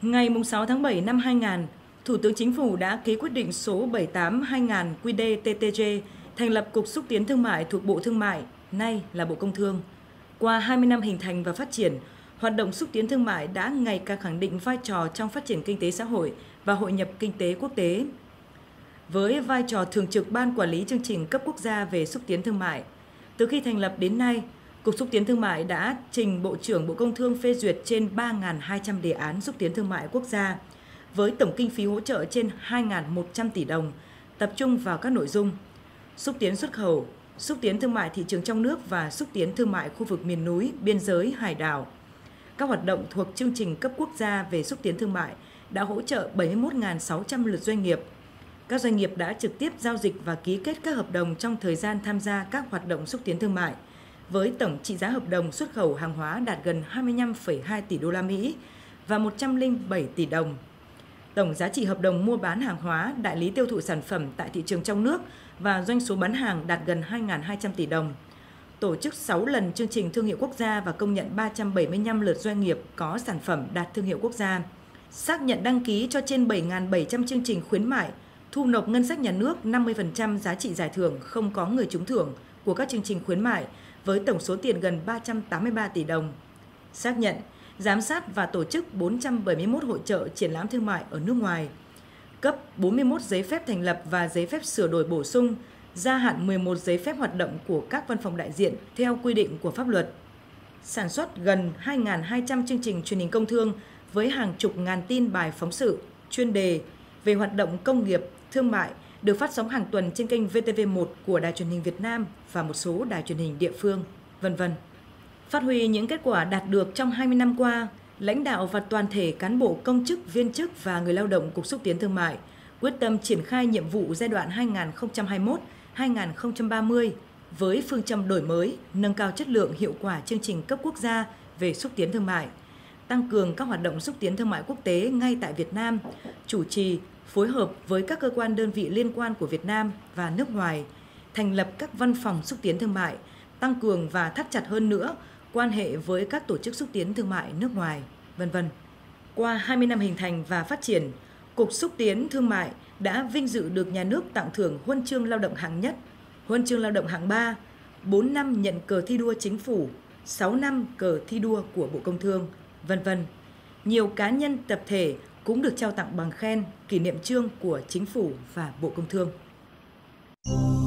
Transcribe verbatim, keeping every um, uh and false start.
Ngày sáu tháng bảy năm hai nghìn, Thủ tướng Chính phủ đã ký quyết định số bảy mươi tám trên hai nghìn quy đê tê tê giê thành lập Cục Xúc tiến Thương mại thuộc Bộ Thương mại, nay là Bộ Công Thương. Qua hai mươi năm hình thành và phát triển, hoạt động xúc tiến thương mại đã ngày càng khẳng định vai trò trong phát triển kinh tế xã hội và hội nhập kinh tế quốc tế. Với vai trò thường trực Ban Quản lý chương trình cấp quốc gia về xúc tiến thương mại, từ khi thành lập đến nay, Cục Xúc tiến Thương mại đã trình Bộ trưởng Bộ Công Thương phê duyệt trên ba nghìn hai trăm đề án xúc tiến thương mại quốc gia, với tổng kinh phí hỗ trợ trên hai nghìn một trăm tỷ đồng, tập trung vào các nội dung xúc tiến xuất khẩu, xúc tiến thương mại thị trường trong nước và xúc tiến thương mại khu vực miền núi, biên giới, hải đảo. Các hoạt động thuộc chương trình cấp quốc gia về xúc tiến thương mại đã hỗ trợ bảy mươi mốt nghìn sáu trăm lượt doanh nghiệp. Các doanh nghiệp đã trực tiếp giao dịch và ký kết các hợp đồng trong thời gian tham gia các hoạt động xúc tiến thương mại, với tổng trị giá hợp đồng xuất khẩu hàng hóa đạt gần hai mươi lăm phẩy hai tỷ đô la Mỹ và một trăm lẻ bảy tỷ đồng. Tổng giá trị hợp đồng mua bán hàng hóa, đại lý tiêu thụ sản phẩm tại thị trường trong nước và doanh số bán hàng đạt gần hai nghìn hai trăm tỷ đồng. Tổ chức sáu lần chương trình thương hiệu quốc gia và công nhận ba trăm bảy mươi lăm lượt doanh nghiệp có sản phẩm đạt thương hiệu quốc gia. Xác nhận đăng ký cho trên bảy nghìn bảy trăm chương trình khuyến mại, thu nộp ngân sách nhà nước năm mươi phần trăm giá trị giải thưởng không có người trúng thưởng của các chương trình khuyến mại với tổng số tiền gần ba trăm tám mươi ba tỷ đồng. Xác nhận, giám sát và tổ chức bốn trăm bảy mươi mốt hội chợ triển lãm thương mại ở nước ngoài. Cấp bốn mươi mốt giấy phép thành lập và giấy phép sửa đổi bổ sung, gia hạn mười một giấy phép hoạt động của các văn phòng đại diện theo quy định của pháp luật. Sản xuất gần hai nghìn hai trăm chương trình truyền hình công thương với hàng chục ngàn tin bài phóng sự, chuyên đề về hoạt động công nghiệp, thương mại được phát sóng hàng tuần trên kênh vê tê vê một của Đài Truyền hình Việt Nam và một số đài truyền hình địa phương, vân vân. Phát huy những kết quả đạt được trong hai mươi năm qua, lãnh đạo và toàn thể cán bộ công chức, viên chức và người lao động Cục Xúc tiến Thương mại quyết tâm triển khai nhiệm vụ giai đoạn hai nghìn không trăm hai mươi mốt đến hai nghìn không trăm ba mươi với phương châm đổi mới, nâng cao chất lượng hiệu quả chương trình cấp quốc gia về xúc tiến thương mại, tăng cường các hoạt động xúc tiến thương mại quốc tế ngay tại Việt Nam, chủ trì, phối hợp với các cơ quan đơn vị liên quan của Việt Nam và nước ngoài, thành lập các văn phòng xúc tiến thương mại, tăng cường và thắt chặt hơn nữa quan hệ với các tổ chức xúc tiến thương mại nước ngoài, vân vân. Qua hai mươi năm hình thành và phát triển, Cục Xúc tiến Thương mại đã vinh dự được nhà nước tặng thưởng Huân chương Lao động hạng nhất, Huân chương Lao động hạng ba, bốn năm nhận cờ thi đua chính phủ, sáu năm cờ thi đua của Bộ Công Thương, vân vân. Nhiều cá nhân tập thể cũng được trao tặng bằng khen, kỷ niệm chương của Chính phủ và Bộ Công Thương.